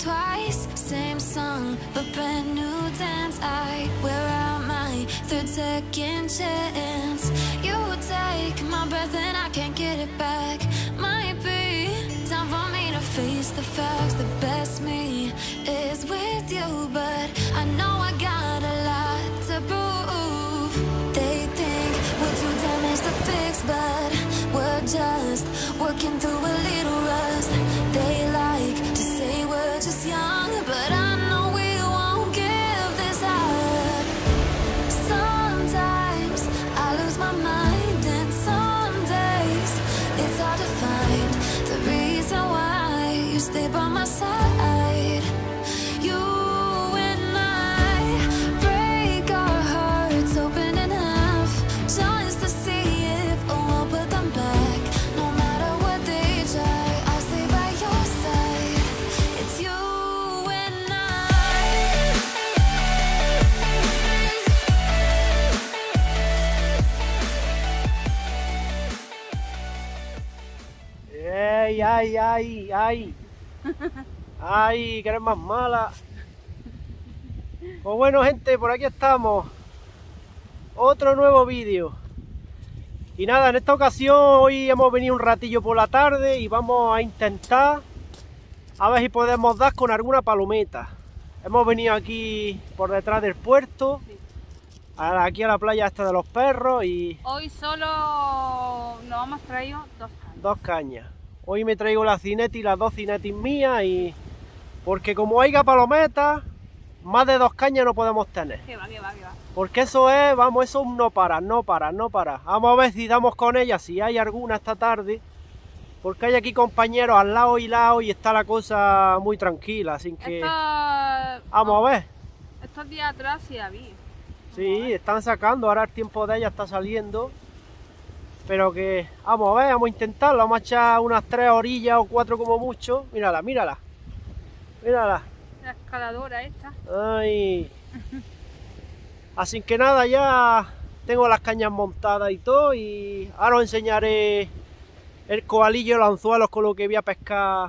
twice, same song, but brand new dance. I wear out my third second chance. You take my breath and I can't get it back. Might be time for me to face the facts. The best me is with you, but I know I got a lot to prove. They think we're too damaged to fix, but we're just working through a little rust. They like to say we're just young, but I know we won't give this up. Sometimes I lose my mind, and some days it's hard to find the reason why you stay by my side. You and I break our hearts open in half just to see if we'll put them back. No matter what they try, I'll stay by your side. It's you and I. ¡Ey, ay, ay, ay! ¡Ay, que eres más mala! Pues bueno, gente, por aquí estamos. Otro nuevo vídeo. Y nada, en esta ocasión hoy hemos venido un ratillo por la tarde y vamos a intentar a ver si podemos dar con alguna palometa. Hemos venido aquí por detrás del puerto, aquí a la playa esta de los perros, y Hoy solo nos hemos traído dos cañas. Hoy me traigo la Cinetti, las dos Cinetti mías, y porque como haya palometas, más de dos cañas no podemos tener. Que va. Porque eso es, vamos, eso es un no para. Vamos a ver si damos con ellas, si hay alguna esta tarde. Porque hay aquí compañeros al lado y está la cosa muy tranquila, así que vamos a ver. Estos días atrás sí había. Sí, están sacando, ahora el tiempo de ellas está saliendo. Pero que, vamos a ver, vamos a intentarlo, vamos a echar unas 3 orillas o 4 como mucho. Mírala. La escaladora esta. Ay. Así que nada, ya tengo las cañas montadas y todo, y ahora os enseñaré el coalillo y los anzuelos con lo que voy a pescar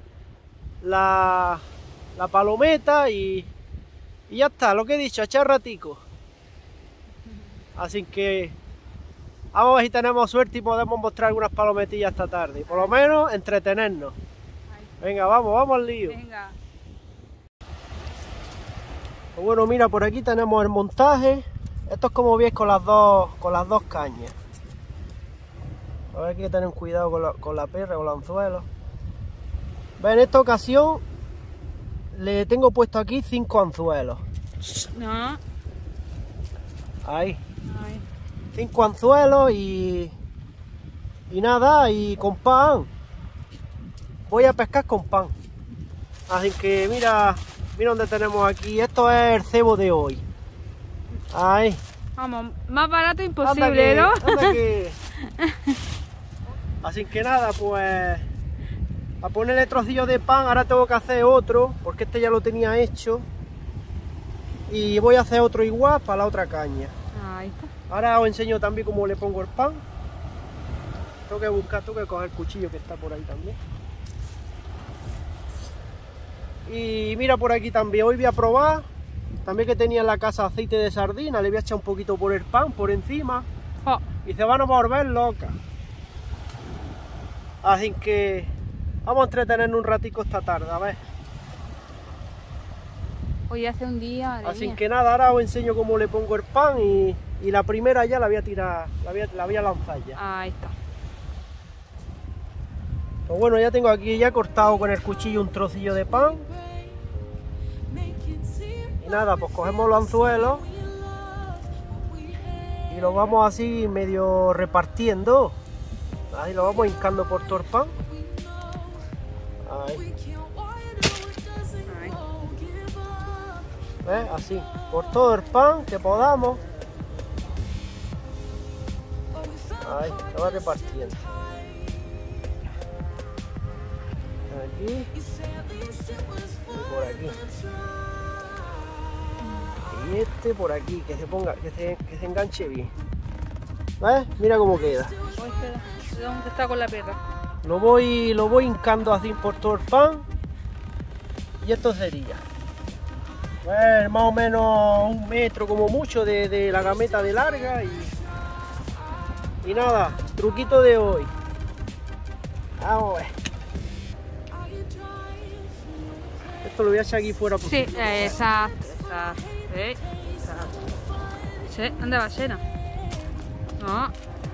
la palometa, y ya está, lo que he dicho, echar ratico. Así que vamos a ver si tenemos suerte y podemos mostrar algunas palometillas esta tarde, y por lo menos entretenernos. Venga, vamos al lío. Venga. Pues bueno, mira, por aquí tenemos el montaje. Esto es como veis con las dos cañas. A ver, hay que tener cuidado con la perra, con los anzuelos. En esta ocasión le tengo puesto aquí 5 anzuelos. No. Ahí. 5 anzuelos y nada, y con pan. Voy a pescar con pan. Así que mira dónde tenemos aquí. Esto es el cebo de hoy. Ahí. Vamos, más barato imposible, ¿no? Anda que... Así que nada, pues a ponerle trocillos de pan. Ahora tengo que hacer otro, porque este ya lo tenía hecho. Y voy a hacer otro igual para la otra caña. Ahí está. Ahora os enseño también cómo le pongo el pan. Tengo que coger el cuchillo que está por ahí también. Y mira, por aquí también, hoy voy a probar, también que tenía en la casa aceite de sardina, le voy a echar un poquito por el pan, por encima, y se van a volver locas. Así que vamos a entretenernos un ratico esta tarde, a ver. Hoy hace un día. Así que nada, ahora os enseño cómo le pongo el pan, y la primera ya la voy a tirar, la voy a lanzar ya. Ahí está. Pues bueno, ya tengo aquí ya cortado con el cuchillo un trocillo de pan. Y nada, pues cogemos los anzuelos y los vamos así medio repartiendo. Ahí lo vamos hincando por todo el pan. Ahí. ¿Ves? Así, por todo el pan que podamos. Ahí, se va repartiendo. Aquí y por aquí, y este por aquí, que se ponga, que se enganche bien. ¿Ves? Mira cómo queda. ¿Dónde está con la perra? Lo voy hincando así por todo el pan. Y esto sería pues, más o menos 1 metro como mucho de la gameta de larga y nada, truquito de hoy. Vamos a ver. Esto lo voy a echar aquí fuera. Sí, exacto, exacto. Exacto. Sí, ¿dónde va Xena? No.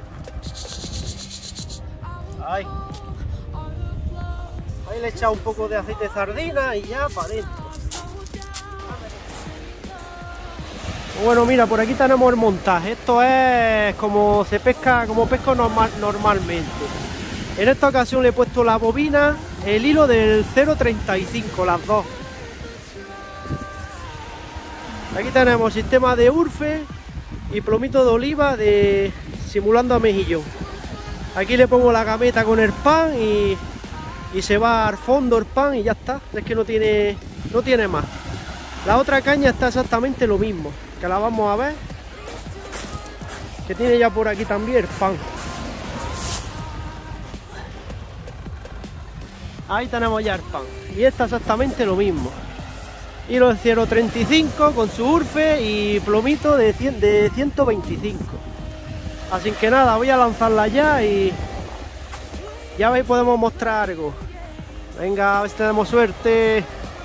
Ahí le he echado un poco de aceite de sardina y ya para adentro. Bueno, mira, por aquí tenemos el montaje. Esto es como se pesca, como pesco normalmente. En esta ocasión le he puesto la bobina, el hilo del 0,35, las dos. Aquí tenemos sistema de urfe y plomito de oliva simulando a mejillón. Aquí le pongo la gameta con el pan y se va al fondo el pan y ya está. Es que no tiene más. La otra caña está exactamente lo mismo, que la vamos a ver. Que tiene ya por aquí también el pan. Ahí tenemos ya el pan. Y esta exactamente lo mismo. Hilo de 0,35 con su urfe y plomito de 125. Así que nada, voy a lanzarla ya y ya veis, podemos mostrar algo. Venga, a ver si tenemos suerte.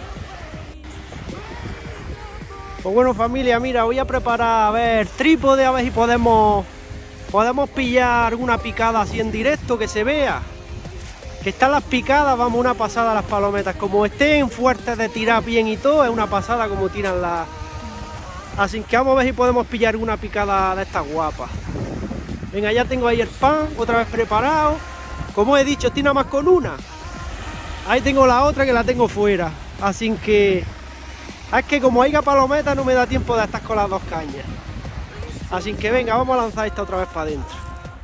Pues bueno, familia, mira, voy a preparar a ver trípode, a ver si podemos pillar alguna picada así en directo que se vea. Que están las picadas, vamos, una pasada las palometas. Como estén fuertes de tirar bien y todo, es una pasada como tiran las. Así que vamos a ver si podemos pillar alguna picada de estas guapas. Venga, ya tengo ahí el pan, otra vez preparado. Como he dicho, estoy nada más con una. Ahí tengo la otra que la tengo fuera. Así que es que como haya palometa no me da tiempo de estar con las dos cañas. Así que venga, vamos a lanzar esta otra vez para adentro.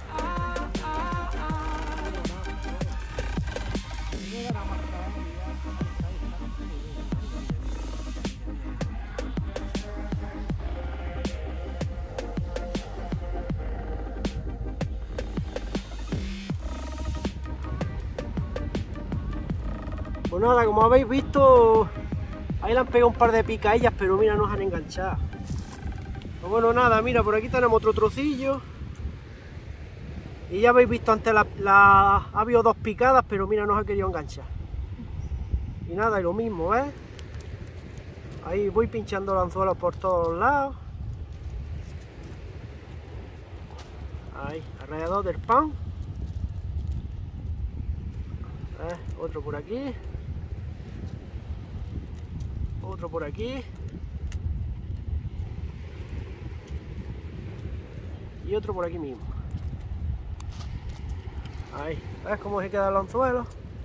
Pues nada, como habéis visto, ahí le han pegado un par de picadillas, pero mira, nos han enganchado. Pues bueno, nada, mira, por aquí tenemos otro trocillo. Y ya habéis visto antes ha habido 2 picadas, pero mira, nos ha querido enganchar. Y nada, y lo mismo, ¿eh? Ahí voy pinchando los anzuelos por todos lados. Ahí, alrededor del pan. Otro por aquí. Otro por aquí. Y otro por aquí mismo. Ahí, ¿ves cómo se quedan los anzuelos?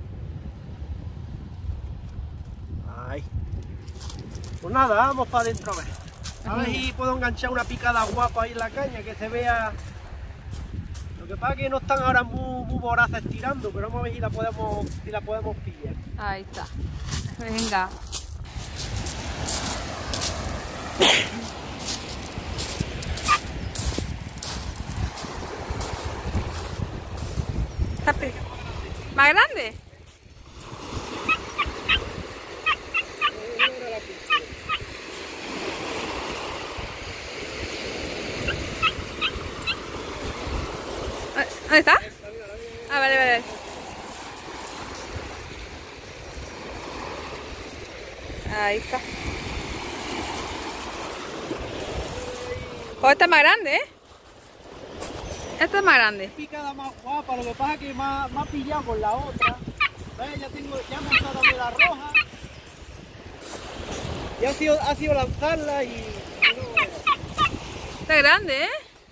Ahí. Pues nada, vamos para adentro a ver. A ver si puedo enganchar una picada guapa ahí en la caña, que se vea. Lo que pasa es que no están ahora muy voraces tirando, pero vamos a ver si la podemos pillar. Ahí está. Venga. ¿Está más grande? ¿Dónde está? Ah, vale, vale. Ahí está. Oh, esta es más grande, ¿eh? Esta es más grande. Picada más guapa, lo que pasa es que me ha pillado con la otra. ¿Ves? Ya me he dado de la roja. Y ha sido lanzarla y Está grande, ¿eh?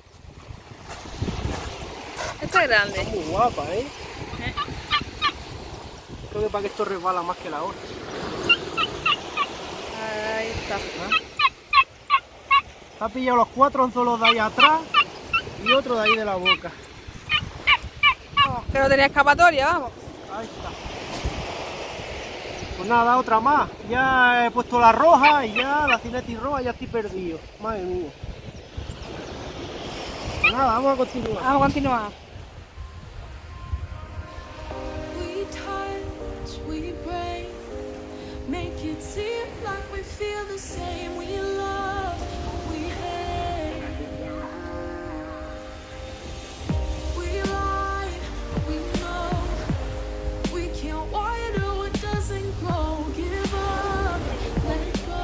Esta es grande. Está muy guapa, ¿eh? Creo que para que esto resbala más que la otra. Ahí está. Ha pillado los 4 anzuelos de ahí atrás y otro de ahí de la boca. Oh, que no tenía escapatoria, vamos. Ahí está. Pues nada, otra más. Ya he puesto la roja y ya la cineti roja, ya estoy perdido. Madre mía. Pues nada, vamos a continuar. Vamos a continuar. We touch, we break, make it seem like we feel the same. We love, we hate. We lie, we know. We can't water what doesn't grow. Give up, let it go.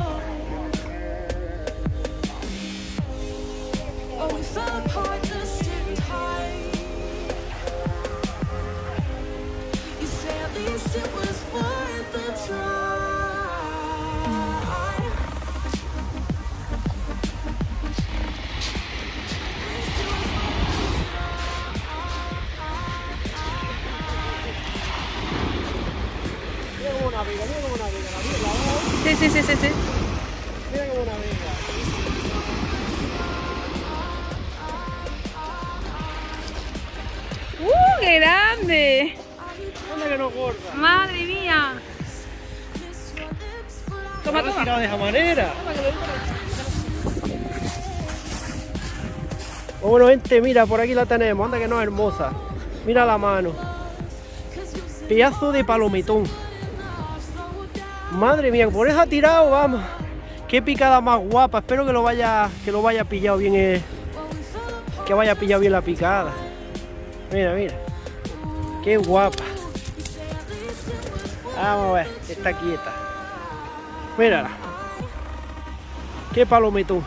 Oh, we fell apart just in time. You say at least it was worth the try. Mira cómo navega, mira cómo navega. La vela, Sí, sí, sí, sí, sí. mira cómo navega. ¡Qué grande! Anda que no gorda. ¡Madre mía! Toma, ¿Cómo toma. tirado de esa manera? Bueno, gente, mira, por aquí la tenemos. Anda que no es hermosa. Mira la mano. Pedazo de palometón. Madre mía, por eso ha tirado, vamos. Qué picada más guapa. Espero que lo vaya pillado bien. Que vaya pillado bien la picada. Mira, mira. Qué guapa. Vamos a ver. Está quieta. Mírala. Qué palometón.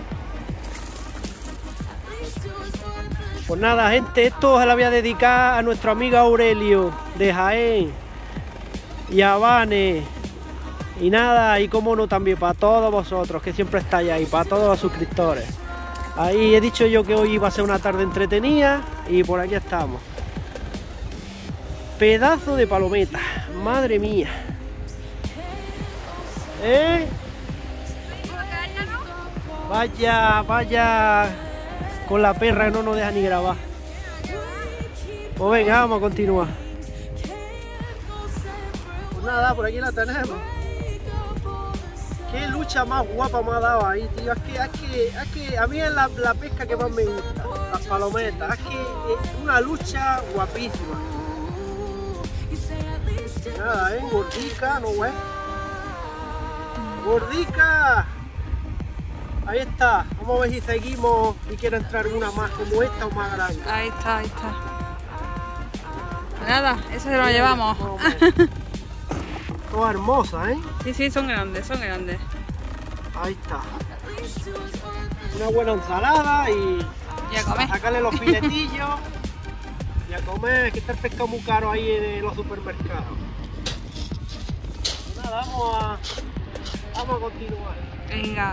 Pues nada, gente, esto se lo voy a dedicar a nuestro amigo Aurelio de Jaén y a Vane. Y nada, y como no, también para todos vosotros que siempre estáis ahí, para todos los suscriptores. Ahí he dicho yo que hoy iba a ser una tarde entretenida y por aquí estamos. Pedazo de palometa, madre mía. Vaya, vaya con la perra que no nos deja ni grabar. Pues venga, vamos a continuar. Pues nada, por aquí la tenemos. Qué lucha más guapa me ha dado ahí, tío. Es que a mí es la pesca que más me gusta, las palometas. Es que es una lucha guapísima. Nada, gordica, no ves. Gordica. Ahí está. Vamos a ver si seguimos y quiere entrar una más como esta o más grande. Ahí está, ahí está. Nada, eso se lo llevamos. Toda hermosa, ¿eh? Sí, sí, son grandes, son grandes. Ahí está. Una buena ensalada y a comer. Sacarle los filetillos y a comer, que está el pescado muy caro ahí en los supermercados. Pues nada, vamos a continuar. Venga.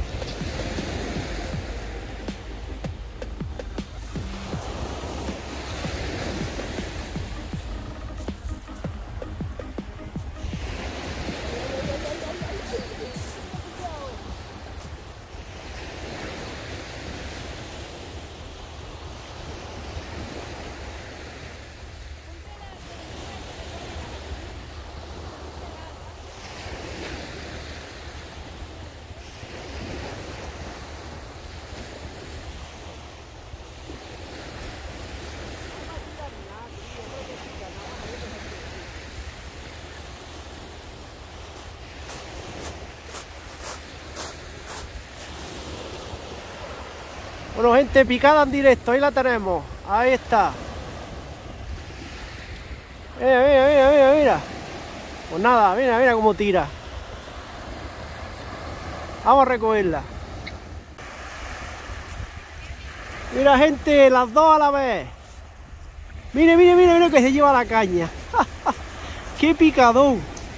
Bueno, gente, picada en directo, ahí la tenemos. Ahí está. Mira, mira, mira, mira, mira. Pues nada, mira, mira cómo tira. Vamos a recogerla. Mira, gente, las dos a la vez. Mire, mire, mire, mire que se lleva la caña. ¡Qué picadón!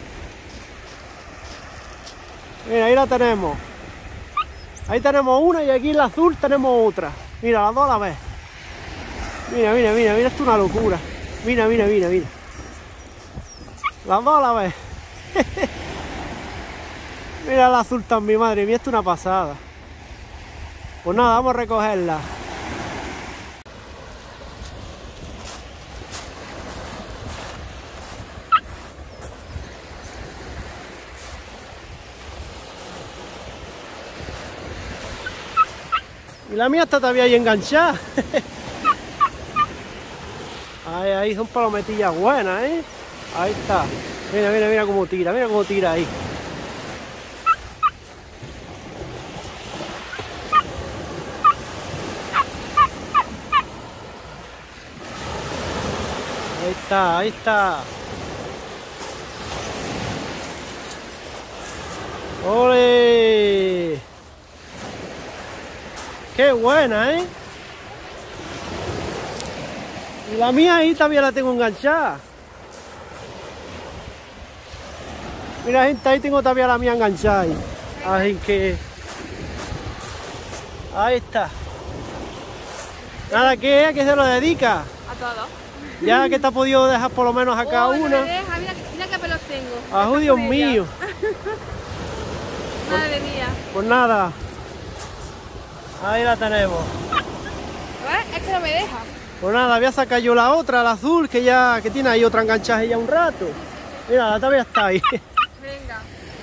Mira, ahí la tenemos. Ahí tenemos una y aquí en la azul tenemos otra. Mira, las dos a la vez. Mira, mira, mira, mira, esto es una locura. Mira, mira, mira, mira. Las dos a la vez. Mira la azul también, madre mía, esto es una pasada. Pues nada, vamos a recogerla. Y la mía está todavía ahí enganchada. Ahí son palometillas buenas, ¿eh? Ahí está. Mira, mira, mira cómo tira ahí. está, ahí está. ¡Ole! ¡Qué buena, eh! Y la mía ahí también la tengo enganchada. Mira, gente, ahí tengo también la mía enganchada ahí. Así que... ahí está. Nada, ¿qué? ¿A qué se lo dedica? A todos. Ya que te ha podido dejar por lo menos a cada Oh, una. no me deja, mira qué pelos tengo. ¡Ah, Dios mío! Madre mía. Pues nada. Ahí la tenemos. Es que no me deja. Pues nada, voy a sacar yo la otra, la azul, que tiene ahí otra enganchada ya un rato. Mira, la todavía está ahí. Venga.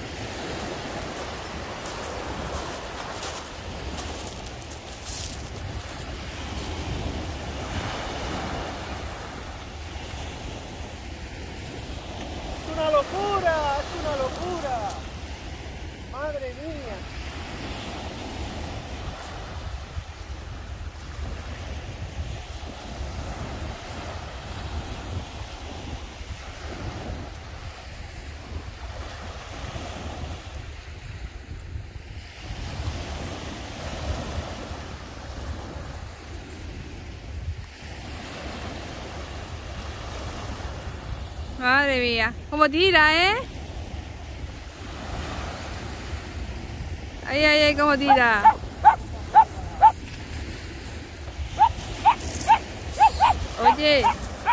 ¡Es una locura! ¡Es una locura! ¡Madre mía! Madre mía. Cómo tira, ¿eh? Ay, ay, ay, cómo tira. Oye.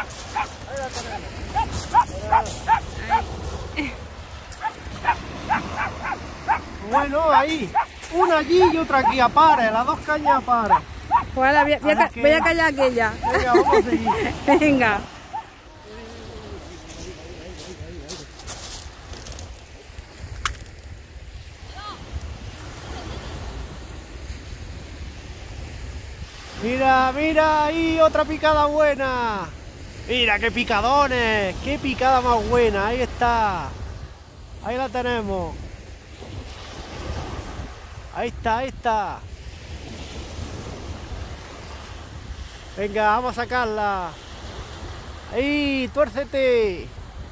Bueno, ahí. Una allí y otra aquí, a pares, las dos cañas a pares. Pues ahora voy a callar aquella. Venga, vamos a seguir. Venga. Mira, mira, ahí otra picada buena. Mira, qué picadones, qué picada más buena, ahí está. Ahí la tenemos. Ahí está, ahí está. Venga, vamos a sacarla. Ahí, tuércete.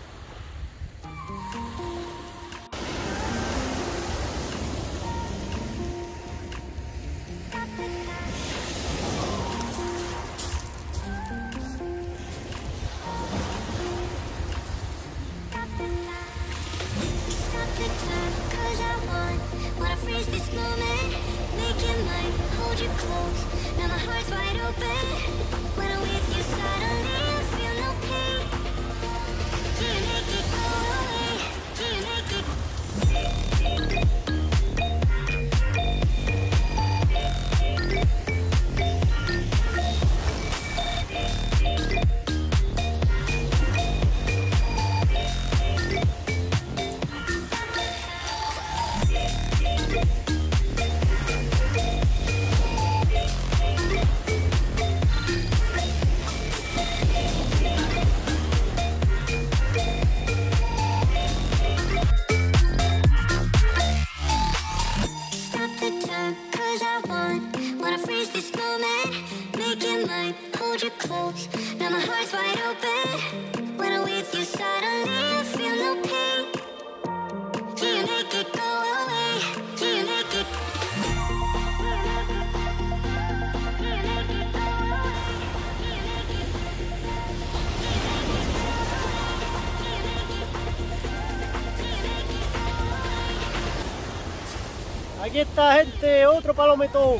Aquí está, gente, otro palometón.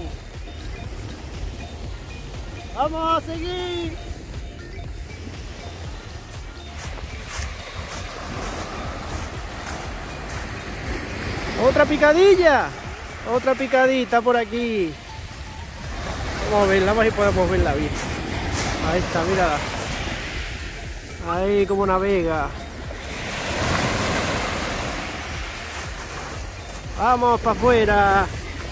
Vamos a seguir. Otra picadilla. Otra picadita por aquí. Vamos a verla, vamos a ver si podemos verla bien. Ahí está, mírala. Ahí como navega. Vamos para afuera.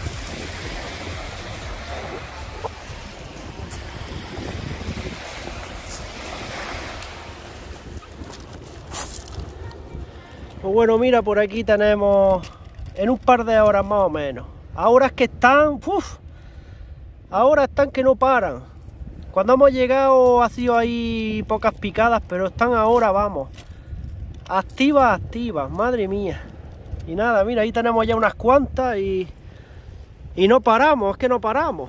Pues bueno, mira, por aquí tenemos en un par de horas más o menos. Ahora es que están, ahora están que no paran. Cuando hemos llegado ha sido ahí pocas picadas, pero están ahora, vamos, activas, madre mía. Y nada, mira, ahí tenemos ya unas cuantas y no paramos, es que no paramos,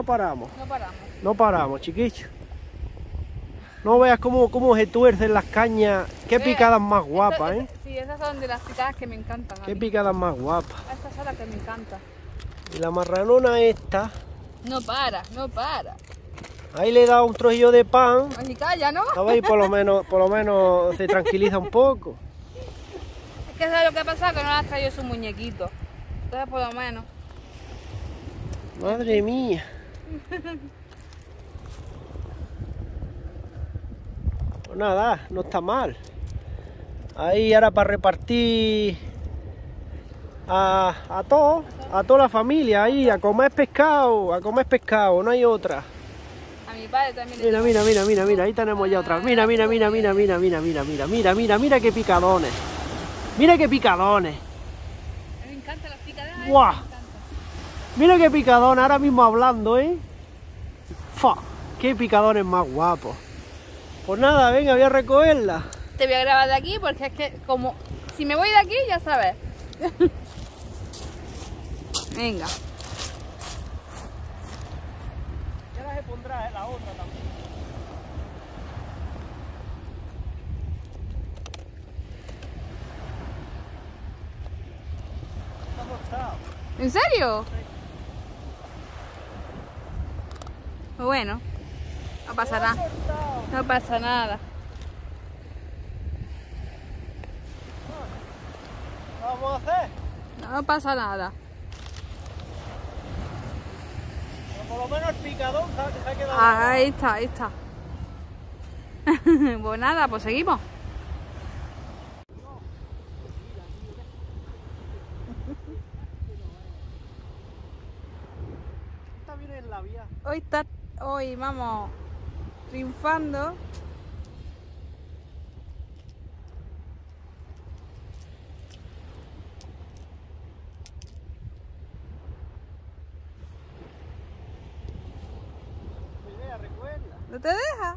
chiquillos. No veas cómo se tuercen las cañas, qué picadas más guapas, ¿eh? Sí, esas son de las picadas que me encantan. Qué picadas más guapas. Estas son las que me encantan. Y la marranona esta. No para. Ahí le he dado un trocillo de pan. Así calla, ¿no? ¿Sabéis? Por lo menos se tranquiliza un poco. Es que ¿sabes lo que pasa? Que no le has traído su muñequito. Entonces por lo menos. Madre mía. Pues nada, no está mal. Ahí ahora para repartir a toda la familia ahí, a comer pescado, no hay otra. A mi padre también. Mira, ahí tenemos ya otra. Mira qué picadones. Mira qué picadones. Me encantan las picadas. ¡Guau! Mira qué picadones, ahora mismo hablando, ¿eh? ¡Fa! ¡Qué picadones más guapos! Pues nada, venga, voy a recogerla. Te voy a grabar de aquí porque es que como si me voy de aquí ya sabes. Venga. Y ahora se pondrá la otra también. Está cortado. ¿En serio? Bueno, no pasa nada. No pasa nada. ¿Qué vamos a hacer? No pasa nada. Pero por lo menos el picadón se ha quedado. Ahí está. Pues nada, pues seguimos. Está bien en la vía. Hoy vamos triunfando. Recuerda. ¿No te deja?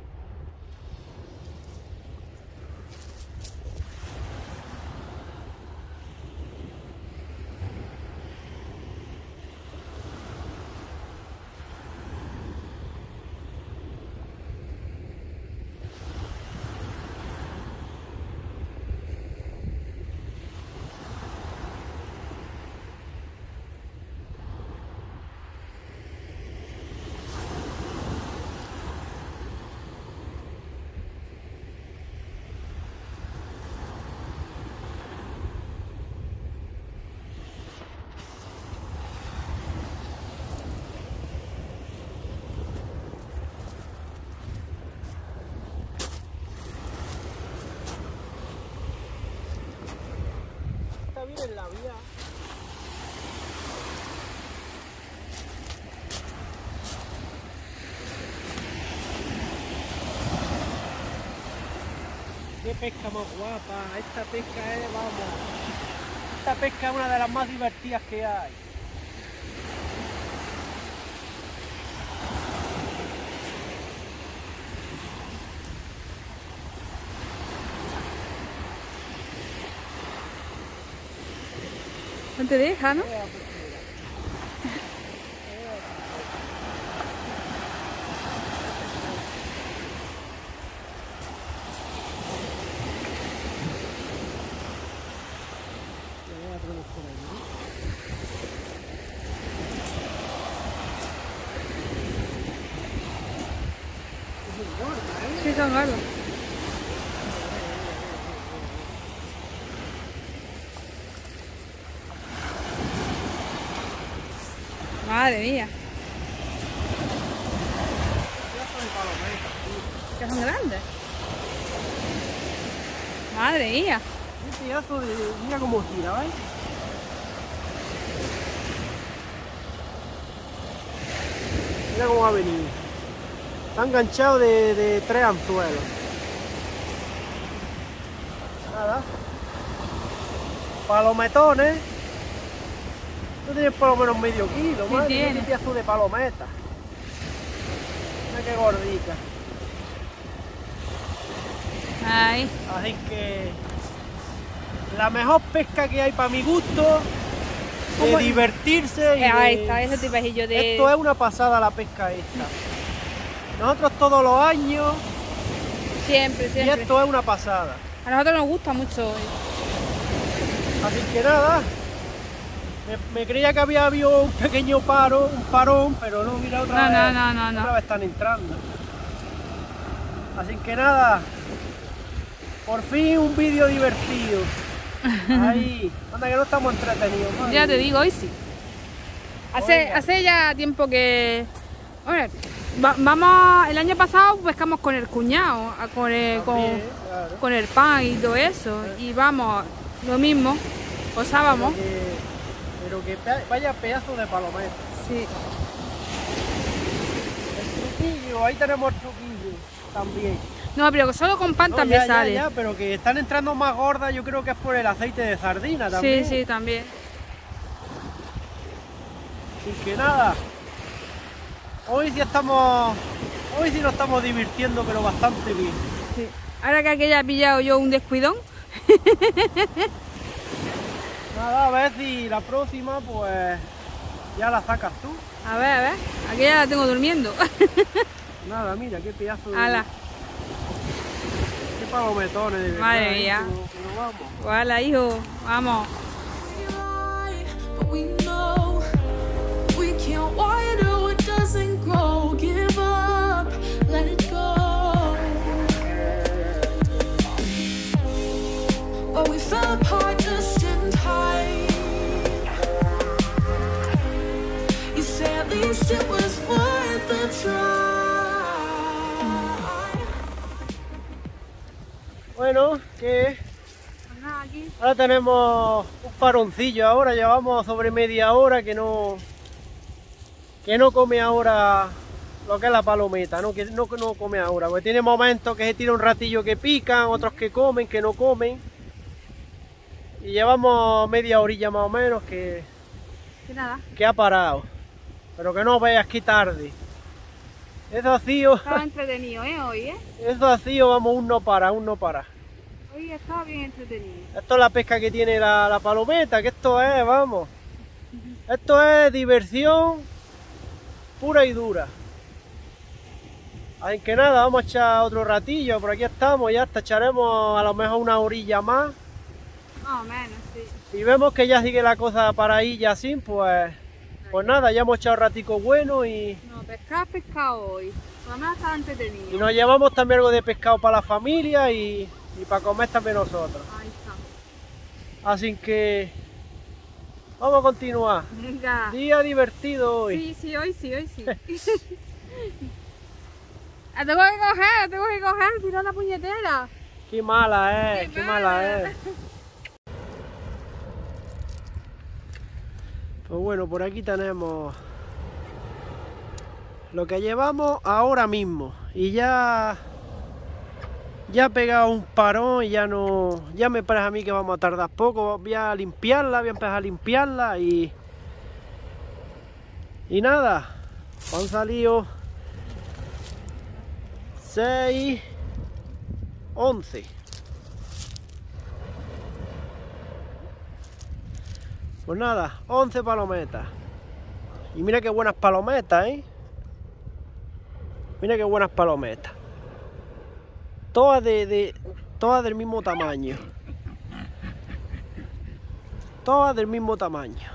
Está bien en la vía. Qué pesca más guapa, esta pesca es, vamos, esta pesca es una de las más divertidas que hay. No te deja, ¿no? Sí, son gordos. Madre mía. Que son grandes. Madre mía. Un pedazo de... Mira cómo gira, ¿veis? Mira cómo ha venido. Está enganchado de 3 anzuelos. Nada. Palometones. Tú tienes por lo menos medio kilo, Sí, madre. tiene. Qué pedazo de palometa. Mira qué gordita. Ahí. Así que la mejor pesca que hay para mi gusto, de ¿Cómo? divertirse. Y Ahí de... está, ese tipejillo de... Esto es una pasada la pesca esta. Nosotros todos los años Siempre, y siempre. esto es una pasada. A nosotros nos gusta mucho. Así que nada, me creía que había habido un pequeño parón, pero no, mira otra vez. No. Otra vez están entrando. Así que nada, por fin un vídeo divertido. Ahí, anda que no estamos entretenidos. Madre Ya te mía. digo, hoy sí. Oiga. Hace ya tiempo que... Hombre, vamos, el año pasado pescamos con el cuñado, También, claro. con el pan y todo eso. Y vamos, lo mismo, posábamos. Pero que vaya pedazo de palometa. Sí. El truquillo, ahí tenemos el truquillo también. No, pero que solo con pan No, también ya, sale. Ya, pero que están entrando más gordas, yo creo que es por el aceite de sardina también. Sí, también. Así que nada, hoy sí nos estamos divirtiendo, pero bastante bien. Sí. Ahora que aquella ha pillado yo un descuidón. Nada, a ver si la próxima pues ya la sacas tú. A ver, aquella la tengo durmiendo. Nada, mira, qué pedazo de... Ala, Qué palometones de verdad. Madre mía. Pero vamos. ala, hijo, vamos. But we know we can't water what doesn't grow. Give up, let it go. But we fell apart just in time. You say at least it was worth the try. Bueno, que Aquí. ahora tenemos un paroncillo, ahora llevamos sobre media hora que no come ahora lo que es la palometa, que no come ahora, porque tiene momentos que se tira un ratillo que pican, otros que comen, que no comen, y llevamos media horilla más o menos que Nada. ha parado, pero que no veas que tarde. Eso así, Estaba entretenido, hoy, eso así, vamos, un no para. Hoy estaba bien entretenido. Esto es la pesca que tiene la palometa, que esto es, vamos. Esto es diversión pura y dura. Así que nada, vamos a echar otro ratillo, por aquí estamos, ya hasta echaremos a lo mejor una orilla más. Más o menos, sí. Si vemos que ya sigue la cosa para ahí ya así, pues nada, ya hemos echado un ratico bueno y No, pescado hoy. Por lo menos estaba entretenido. nos llevamos también algo de pescado para la familia y para comer también nosotros. Ahí está. Así que vamos a continuar. Venga. Día divertido hoy. Sí, hoy sí. La tengo que coger, tirar la puñetera. Qué mala es, qué mala es. Pues bueno, por aquí tenemos lo que llevamos ahora mismo. Y ya ha pegado un parón y ya me parece a mí que vamos a tardar poco. Voy a empezar a limpiarla y nada, han salido 6, 11. Pues nada, 11 palometas. Y mira qué buenas palometas, Mira qué buenas palometas. Todas todas del mismo tamaño. Todas del mismo tamaño.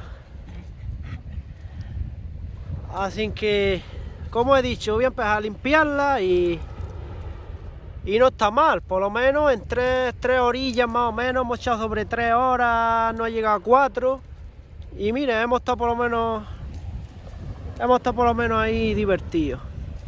Así que, como he dicho, voy a empezar a limpiarla y no está mal. Por lo menos en 3 orillas más o menos, hemos echado sobre 3 horas, no ha llegado a 4. Y mira, hemos estado por lo menos ahí divertidos.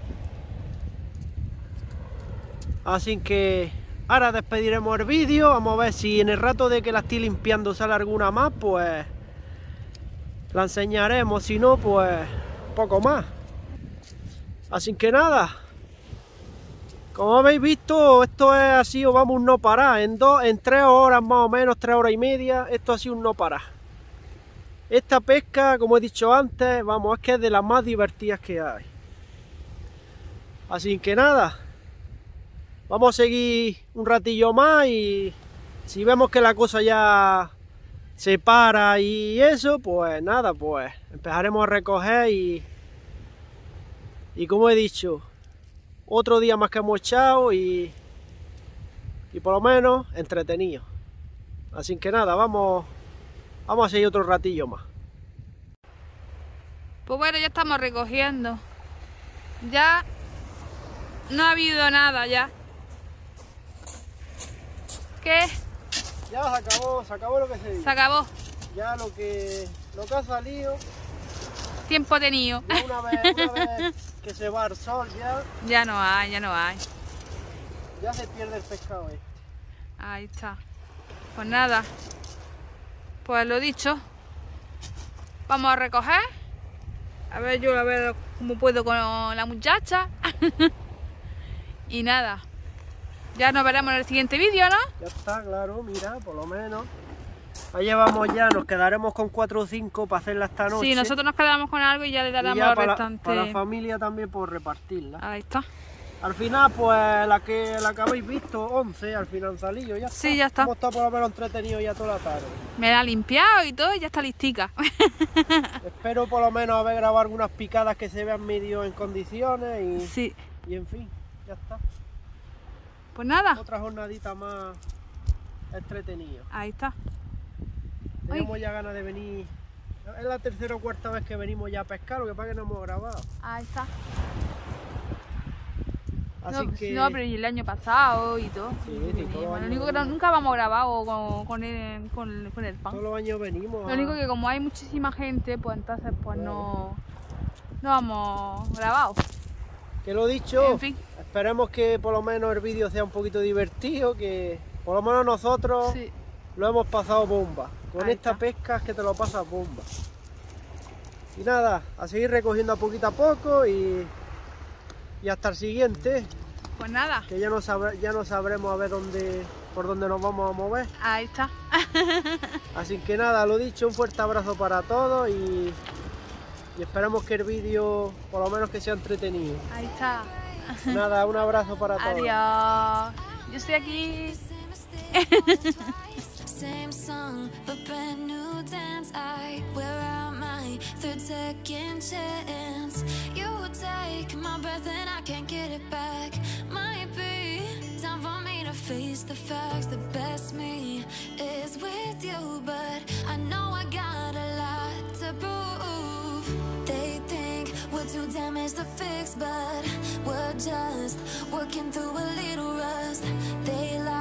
Así que ahora despediremos el vídeo. Vamos a ver si en el rato de que la estoy limpiando sale alguna más, pues la enseñaremos. Si no, pues poco más. Así que nada, como habéis visto, esto es así, o vamos un no parar. En 3 horas más o menos, 3 horas y media, esto ha sido un no parar. Esta pesca, como he dicho antes, vamos, es que es de las más divertidas que hay. Así que nada, vamos a seguir un ratillo más y si vemos que la cosa ya se para y eso, pues nada, pues empezaremos a recoger y como he dicho, otro día más que hemos echado y por lo menos entretenido. Así que nada, vamos a seguir otro ratillo más. Pues bueno, ya estamos recogiendo. Ya no ha habido nada ya. ¿Qué? Ya se acabó lo que se dice. Se acabó. Ya lo que ha salido. Tiempo tenido. Ya una vez que se va el sol ya. Ya no hay. Ya se pierde el pescado este. Ahí está. Pues nada. Pues lo dicho. Vamos a recoger. A ver cómo puedo con la muchacha. Y nada. Ya nos veremos en el siguiente vídeo, ¿no? Ya está, claro, mira, por lo menos. Ahí llevamos ya, nos quedaremos con 4 o 5 para hacerla esta noche. Sí, nosotros nos quedamos con algo y ya le daremos ya lo restante. para la familia también por repartirla. Ahí está. Al final, pues la que habéis visto, 11, al final han salido, ya está. Sí, ya está. Hemos estado por lo menos entretenidos ya toda la tarde. Me la ha limpiado y todo y ya está listica. Espero por lo menos haber grabado algunas picadas que se vean medio en condiciones y, Sí. y en fin, ya está. Pues nada. Otra jornadita más entretenida. Ahí está. Tenemos ya ganas de venir. Es la tercera o cuarta vez que venimos ya a pescar, lo que pasa es que no hemos grabado. Ahí está. Así que... No, pero y el año pasado y todo. Sí, todos los Lo años único que venimos. nunca vamos grabado con el pan. Todos los años venimos. Lo único que como hay muchísima gente, pues entonces pues no vamos grabado. Que lo dicho, En fin. esperemos que por lo menos el vídeo sea un poquito divertido, que por lo menos nosotros Sí. lo hemos pasado bomba. Con Ahí esta está. pesca es que te lo pasas bomba. Y nada, a seguir recogiendo a poco y hasta el siguiente, Pues nada. que ya no sabremos a ver por dónde nos vamos a mover. Ahí está. Así que nada, lo dicho, un fuerte abrazo para todos y esperemos que el vídeo por lo menos que sea entretenido. Ahí está. Nada, un abrazo para todos. Adiós. Yo estoy aquí. Same song, but brand new dance. I wear out my third second chance. You take my breath and I can't get it back. Might be time for me to face the facts. The best me is with you, but I know I got a lot to prove. They think we're too damaged to fix, but we're just working through a little rust. They lie.